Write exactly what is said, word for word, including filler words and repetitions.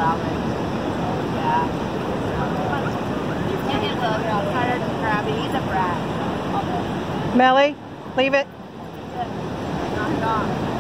crabby. Yeah. You can look, I'll tired and crabby. He's a brat. Melly, leave it. Knock it off.